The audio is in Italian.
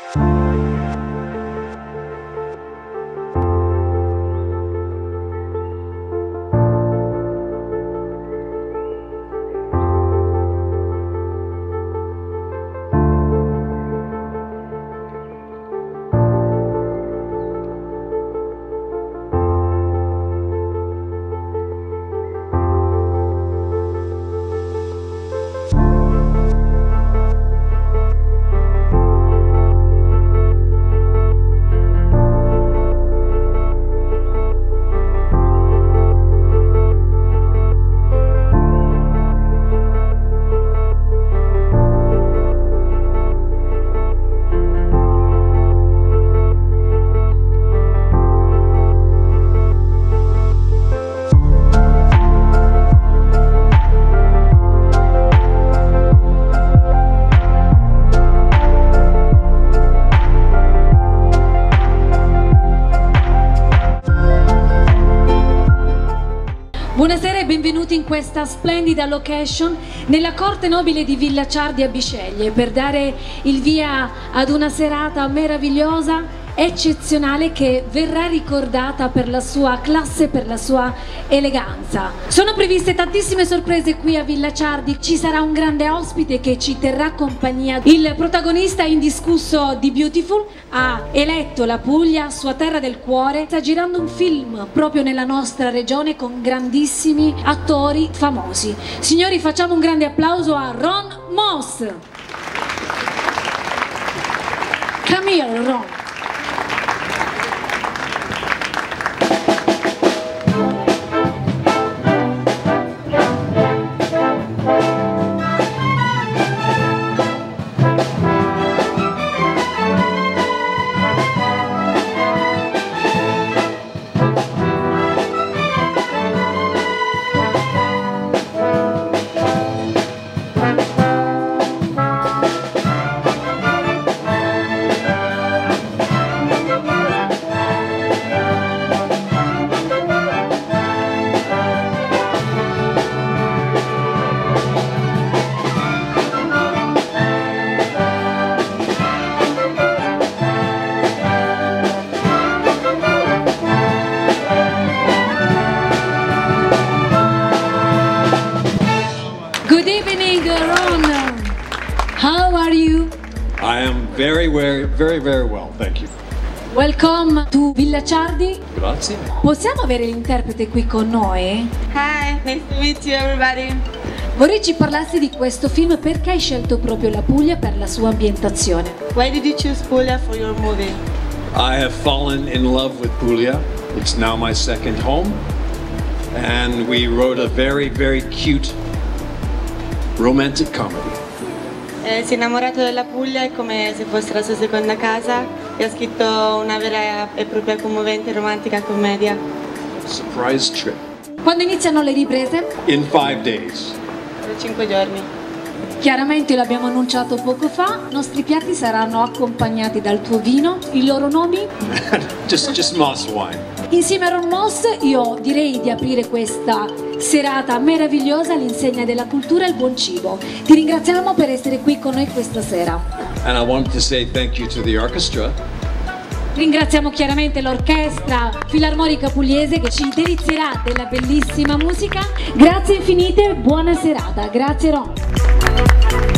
Buonasera e benvenuti in questa splendida location nella corte nobile di Villa Ciardi a Bisceglie per dare il via ad una serata meravigliosa, eccezionale, che verrà ricordata per la sua classe, per la sua eleganza. Sono previste tantissime sorprese qui a Villa Ciardi, ci sarà un grande ospite che ci terrà compagnia. Il protagonista indiscusso di Beautiful ha eletto la Puglia sua terra del cuore, sta girando un film proprio nella nostra regione con grandissimi attori famosi. Signori, facciamo un grande applauso a Ron Moss. Come here, Ron. Good evening, Ron. How are you? I am very well, thank you. Welcome to Villa Ciardi. Grazie. Possiamo avere l'interprete qui con noi? Hi, nice to meet you everybody. Vorrei ci parlassi di questo film, perché hai scelto proprio la Puglia per la sua ambientazione? Why did you choose Puglia for your movie? I have fallen in love with Puglia. It's now my second home. And we wrote a very cute romantic comedy. Si è innamorato della Puglia, è come se fosse la sua seconda casa e ha scritto una vera e propria commovente romantica commedia. Surprise trip. Quando iniziano le riprese? In 5 days. Per 5 giorni. Chiaramente l'abbiamo annunciato poco fa, i nostri piatti saranno accompagnati dal tuo vino, i loro nomi? just Moss wine. Insieme a Ron Moss io direi di aprire questa serata meravigliosa all'insegna della cultura e il buon cibo. Ti ringraziamo per essere qui con noi questa sera. And I wanted to say thank you to the orchestra. Ringraziamo chiaramente l'Orchestra Filarmonica Pugliese che ci delizierà della bellissima musica. Grazie infinite, buona serata. Grazie Ron.